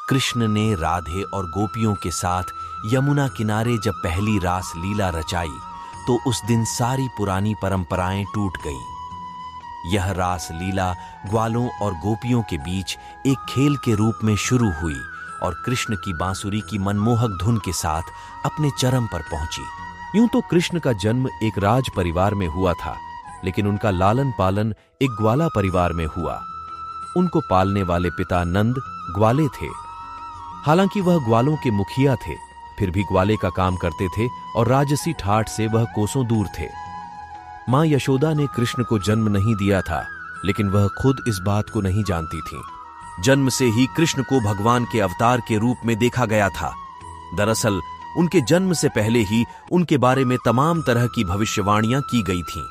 कृष्ण ने राधे और गोपियों के साथ यमुना किनारे जब पहली रास लीला रचाई तो उस दिन सारी पुरानी परंपराएं टूट गईं। यह रास लीला ग्वालों और गोपियों के बीच एक खेल के रूप में शुरू हुई और कृष्ण की बांसुरी की मनमोहक धुन के साथ अपने चरम पर पहुंची। यूं तो कृष्ण का जन्म एक राज परिवार में हुआ था, लेकिन उनका लालन पालन एक ग्वाला परिवार में हुआ। उनको पालने वाले पिता नंद ग्वाले थे। हालांकि वह ग्वालों के मुखिया थे, फिर भी ग्वाले का काम करते थे और राजसी ठाठ से वह कोसों दूर थे। मां यशोदा ने कृष्ण को जन्म नहीं दिया था, लेकिन वह खुद इस बात को नहीं जानती थीं। जन्म से ही कृष्ण को भगवान के अवतार के रूप में देखा गया था। दरअसल उनके जन्म से पहले ही उनके बारे में तमाम तरह की भविष्यवाणियां की गई थीं।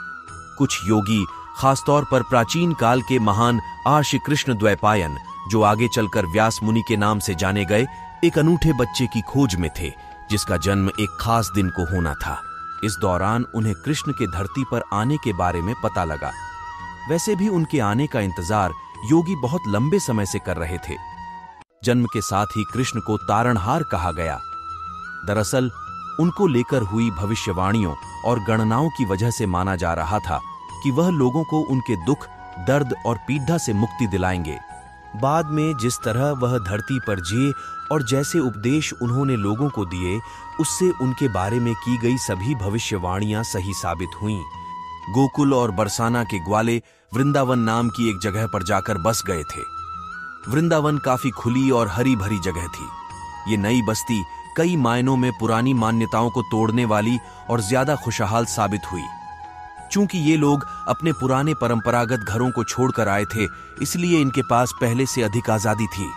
कुछ योगी, खासतौर पर प्राचीन काल के महान आर्ष कृष्ण द्वैपायन, जो आगे चलकर व्यास मुनि के नाम से जाने गए, एक अनूठे बच्चे की खोज में थे जिसका जन्म एक खास दिन को होना था। इस दौरान उन्हें कृष्ण के धरती पर आने के बारे में पता लगा। वैसे भी उनके आने का इंतजार योगी बहुत लंबे समय से कर रहे थे। जन्म के साथ ही कृष्ण को तारणहार कहा गया। दरअसल उनको लेकर हुई भविष्यवाणियों और गणनाओं की वजह से माना जा रहा था कि वह लोगों को उनके दुख, दर्द और पीड़ा से मुक्ति दिलाएंगे। बाद में जिस तरह वह धरती पर जिए और जैसे उपदेश उन्होंने लोगों को दिए, उससे उनके बारे में की गई सभी भविष्यवाणियां सही साबित हुईं। गोकुल और बरसाना के ग्वाले वृंदावन नाम की एक जगह पर जाकर बस गए थे। वृंदावन काफी खुली और हरी भरी जगह थी। ये नई बस्ती कई मायनों में पुरानी मान्यताओं को तोड़ने वाली और ज्यादा खुशहाल साबित हुई। चूंकि ये लोग अपने पुराने परंपरागत घरों को छोड़कर आए थे, इसलिए इनके पास पहले से अधिक आजादी थी।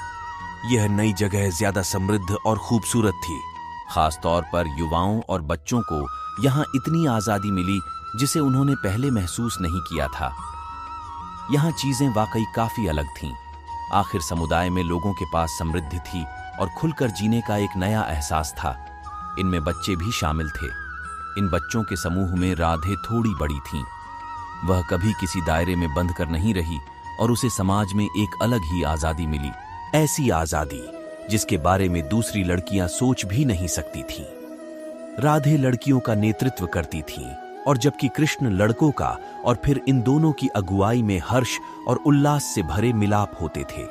यह नई जगह ज्यादा समृद्ध और खूबसूरत थी। खास तौर पर युवाओं और बच्चों को यहाँ इतनी आजादी मिली जिसे उन्होंने पहले महसूस नहीं किया था। यहाँ चीजें वाकई काफी अलग थीं। आखिर समुदाय में लोगों के पास समृद्धि थी और खुलकर जीने का एक नया एहसास था। इनमें बच्चे भी शामिल थे। इन बच्चों के समूह में राधे थोड़ी बड़ी थीं। वह कभी किसी दायरे में बंध कर नहीं रही और उसे समाज में एक अलग ही आजादी मिली। ऐसी आजादी जिसके बारे में दूसरी लड़कियां सोच भी नहीं सकती थीं। राधे लड़कियों का नेतृत्व करती थीं और जबकि कृष्ण लड़कों का, और फिर इन दोनों की अगुवाई में हर्ष और उल्लास से भरे मिलाप होते थे।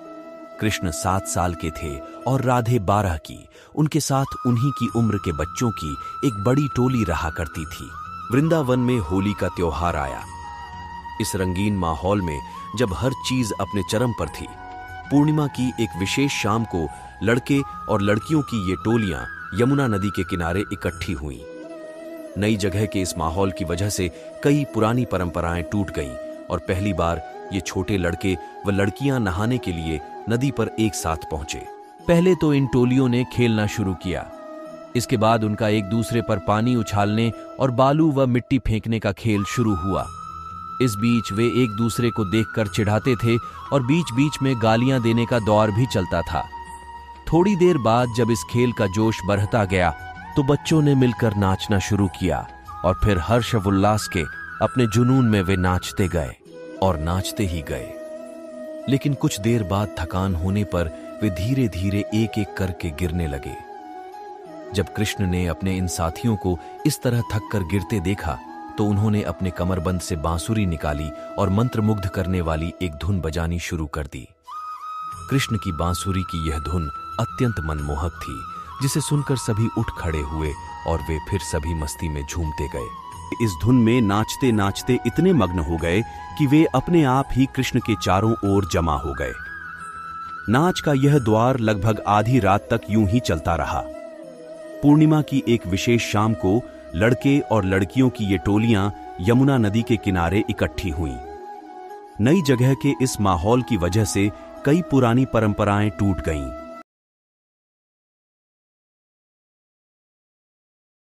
कृष्ण 7 साल के थे और राधे 12 की। उनके साथ उन्हीं की उम्र के बच्चों की एक बड़ी टोली रहा करती थी। वृंदावन में होली का त्योहार आया। इस रंगीन माहौल में जब हर चीज अपने चरम पर थी, पूर्णिमा की एक विशेष शाम को लड़के और लड़कियों की ये टोलियां यमुना नदी के किनारे इकट्ठी हुईं। नई जगह के इस माहौल की वजह से कई पुरानी परंपराएं टूट गईं और पहली बार ये छोटे लड़के व लड़कियां नहाने के लिए नदी पर एक साथ पहुंचे। पहले तो इन टोलियों ने खेलना शुरू किया। इसके बाद उनका एक दूसरे पर पानी उछालने और बालू व मिट्टी फेंकने का खेल शुरू हुआ। इस बीच वे एक दूसरे को देखकर चिढ़ाते थे और बीच बीच में गालियां देने का दौर भी चलता था। थोड़ी देर बाद जब इस खेल का जोश बढ़ता गया तो बच्चों ने मिलकर नाचना शुरू किया और फिर हर्ष उल्लास के अपने जुनून में वे नाचते गए और नाचते ही गए। लेकिन कुछ देर बाद थकान होने पर वे धीरे धीरे एक एक करके गिरने लगे। जब कृष्ण ने अपने इन साथियों को इस तरह थक कर गिरते देखा तो उन्होंने अपने कमरबंद से बांसुरी निकाली और मंत्रमुग्ध करने वाली एक धुन बजानी शुरू कर दी। कृष्ण की बांसुरी की यह धुन अत्यंत मनमोहक थी, जिसे सुनकर सभी उठ खड़े हुए और वे फिर सभी मस्ती में झूमते गए। इस धुन में नाचते नाचते इतने मग्न हो गए कि वे अपने आप ही कृष्ण के चारों ओर जमा हो गए। नाच का यह द्वार लगभग आधी रात तक यूं ही चलता रहा। पूर्णिमा की एक विशेष शाम को लड़के और लड़कियों की ये टोलियां यमुना नदी के किनारे इकट्ठी हुईं। नई जगह के इस माहौल की वजह से कई पुरानी परंपराएं टूट गईं।